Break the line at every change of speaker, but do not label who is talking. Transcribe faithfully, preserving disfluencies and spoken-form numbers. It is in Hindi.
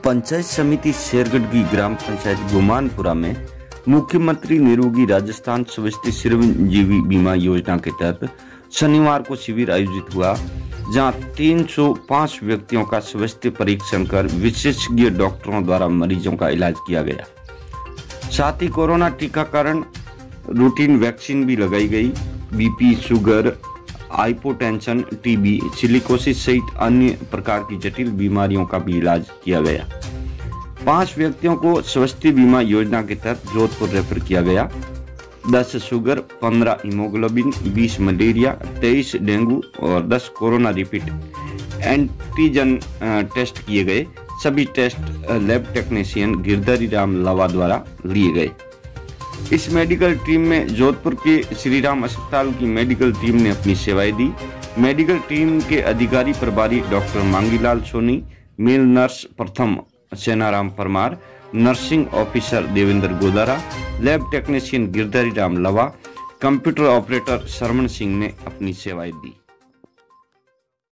पंचायत समिति शेरगढ़ की ग्राम पंचायत गुमानपुरा में मुख्यमंत्री निरोगी राजस्थान स्वास्थ्य चिरंजीवी बीमा योजना के तहत शनिवार को शिविर आयोजित हुआ, जहां तीन सौ पाँच व्यक्तियों का स्वास्थ्य परीक्षण कर विशेषज्ञ डॉक्टरों द्वारा मरीजों का इलाज किया गया। साथ ही कोरोना टीकाकरण, रूटीन वैक्सीन भी लगाई गई। BP, sugar, hypotension, TB, silicosis सहित अन्य प्रकार की जटिल बीमारियों का भी इलाज किया गया। पांच व्यक्तियों को स्वास्थ्य बीमा योजना के तहत जोधपुर रेफर किया गया। दस शुगर, पंद्रह हीमोग्लोबिन, बीस मलेरिया, तेईस डेंगू और दस कोरोना रिपीट एंटीजन टेस्ट किए गए। सभी test lab technician Girdhari Ram Lava द्वारा लिए गए। इस मेडिकल टीम में जोधपुर के श्री राम अस्पताल की मेडिकल टीम ने अपनी सेवाएं दी। मेडिकल टीम के अधिकारी प्रभारी doctor Mangilal Soni, male nurse प्रथम Senaram Parmar, nursing officer Devendra Godara, lab technician Girdhari Ram Lava, computer operator शरमन सिंह ने अपनी सेवाएं दी।